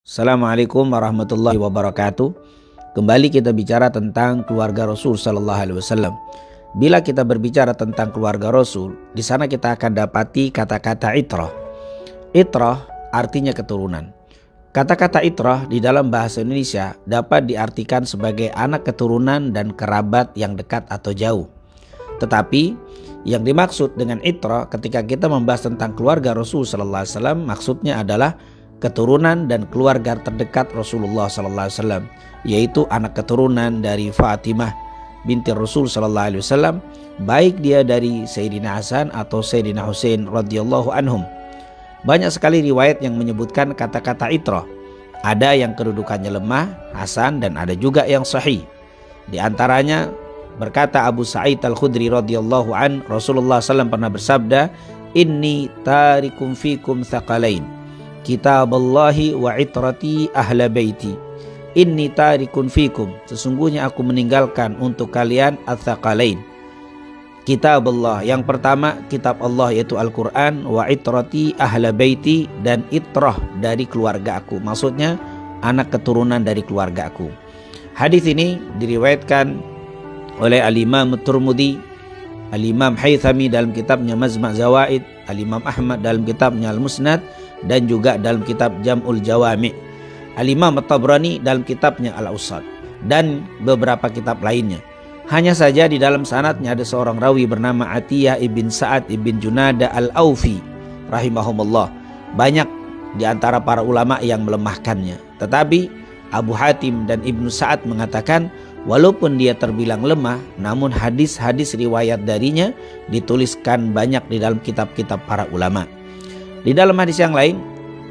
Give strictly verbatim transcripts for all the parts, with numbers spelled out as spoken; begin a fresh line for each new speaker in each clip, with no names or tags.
Assalamualaikum warahmatullahi wabarakatuh. Kembali kita bicara tentang keluarga Rasul Sallallahu Alaihi Wasallam. Bila kita berbicara tentang keluarga Rasul, di sana kita akan dapati kata-kata itrah. Itrah artinya keturunan. Kata-kata itrah di dalam bahasa Indonesia dapat diartikan sebagai anak keturunan dan kerabat yang dekat atau jauh. Tetapi yang dimaksud dengan itrah ketika kita membahas tentang keluarga Rasul Sallallahu Alaihi Wasallam, maksudnya adalah keturunan dan keluarga terdekat Rasulullah Sallallahu Alaihi Wasallam, yaitu anak keturunan dari Fatimah binti Rasul Sallallahu Alaihi Wasallam, baik dia dari Sayyidina Hasan atau Sayyidina Husain radhiyallahu anhum. Banyak sekali riwayat yang menyebutkan kata-kata itrah. Ada yang kedudukannya lemah, hasan, dan ada juga yang sahih. Di antaranya berkata Abu Sa'id Al-Khudri radhiyallahu an, Rasulullah sallallahu alaihi wasallam pernah bersabda, "Inni tarikum fikum thaqalain, kitaballahi wa itrati ahla baiti. Inni tarikun fikum, sesungguhnya aku meninggalkan untuk kalian ats-tsaqalain. Kitaballah, yang pertama kitab Allah yaitu Al-Quran, wa itrati ahla baiti, dan itrah dari keluarga aku, maksudnya anak keturunan dari keluarga aku." Hadis ini diriwayatkan oleh Al-Imam At-Tirmidzi, Al-Imam Haythami dalam kitabnya Majma' Zawaid, Al-Imam Ahmad dalam kitabnya Al-Musnad, dan juga dalam kitab Jam'ul Jawami', Al-Imam At-Tabrani dalam kitabnya Al-Awsat, dan beberapa kitab lainnya. Hanya saja di dalam sanadnya ada seorang rawi bernama Atiyah ibn Sa'ad ibn Junada Al-Aufi rahimahumullah. Banyak di antara para ulama yang melemahkannya. Tetapi Abu Hatim dan Ibnu Sa'ad mengatakan walaupun dia terbilang lemah, namun hadis-hadis riwayat darinya dituliskan banyak di dalam kitab-kitab para ulama. Di dalam hadis yang lain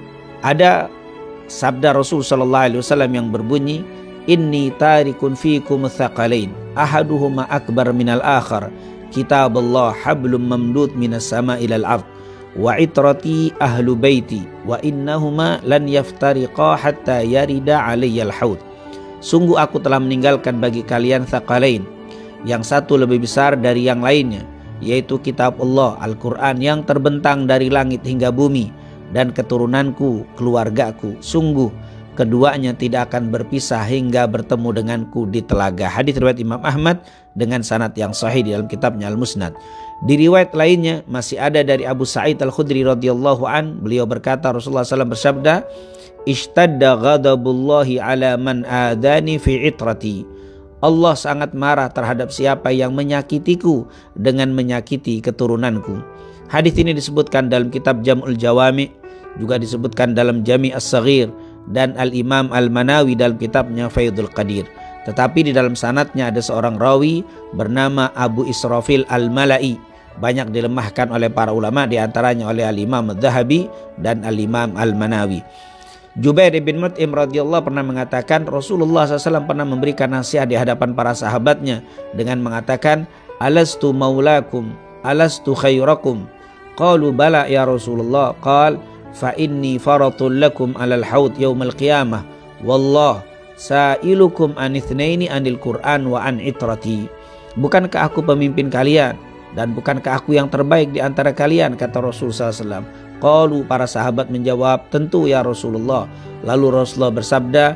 ada sabda Rasul sallallahu alaihi wasallam yang berbunyi, "Inni tarikun fikum tsaqalain, ahaduhuma akbar minal akhar, kitaballah hablum mamdud minas sama ilal ard, wa itrati ahlu baiti, wa innahuma lan yaftariqa hatta yarida alayyal haud." Sungguh aku telah meninggalkan bagi kalian tsaqalain, yang satu lebih besar dari yang lainnya, yaitu kitab Allah, Al-Quran yang terbentang dari langit hingga bumi, dan keturunanku, keluargaku, sungguh keduanya tidak akan berpisah hingga bertemu denganku di telaga. Hadis riwayat Imam Ahmad dengan sanad yang sahih di dalam kitabnya Al-Musnad. Di riwayat lainnya masih ada dari Abu Sa'id Al-Khudri radhiyallahu an, beliau berkata Rasulullah sallallahu alaihi wasallam bersabda, "Ishtadda ghadabullahi ala man adani fi itrati." Allah sangat marah terhadap siapa yang menyakitiku dengan menyakiti keturunanku. Hadis ini disebutkan dalam kitab Jam'ul Jawami', juga disebutkan dalam Jami' As-Saghir, dan Al-Imam Al-Manawi dalam kitabnya Faidul Qadir. Tetapi di dalam sanadnya ada seorang rawi bernama Abu Israfil Al-Mala'i. Banyak dilemahkan oleh para ulama, di antaranya oleh Al-Imam Adz-Dzahabi dan Al-Imam Al-Manawi. Jubair bin Mut'im radhiyallahu pernah mengatakan Rasulullah sallallahu alaihi wasallam pernah memberikan nasihat di hadapan para sahabatnya dengan mengatakan, "Alastu maulakum, alastu khairakum?" Qalu bala ya Rasulullah. Qal fa inni faratul lakum alal haud yaumal qiyamah, wallah sa'ilukum an itsnaini anil Qur'an wa an itrati. Bukankah aku pemimpin kalian, dan bukankah aku yang terbaik di antara kalian, kata Rasul sallallahu alaihi wasallam. Qalu, para sahabat menjawab, tentu ya Rasulullah. Lalu Rasulullah bersabda,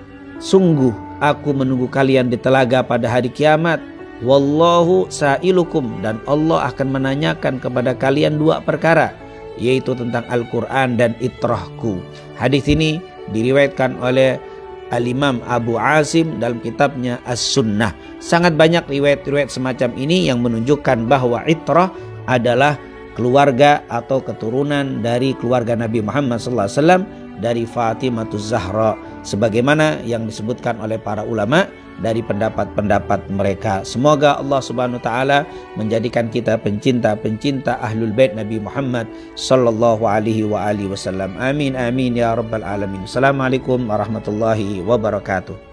sungguh aku menunggu kalian di telaga pada hari kiamat. Wallahu sa'ilukum, dan Allah akan menanyakan kepada kalian dua perkara, yaitu tentang Al-Quran dan itrahku. Hadis ini diriwayatkan oleh Al-Imam Abu Asim dalam kitabnya As-Sunnah. Sangat banyak riwayat-riwayat semacam ini yang menunjukkan bahwa itrah adalah keluarga atau keturunan dari keluarga Nabi Muhammad sallallahu alaihi wasallam, dari Fatimahuz Zahra, sebagaimana yang disebutkan oleh para ulama dari pendapat-pendapat mereka. Semoga Allah Subhanahu wa taala menjadikan kita pencinta-pencinta Ahlul Bait Nabi Muhammad sallallahu alaihi wa alihi wasallam. Amin amin ya rabbal alamin. Assalamualaikum warahmatullahi wabarakatuh.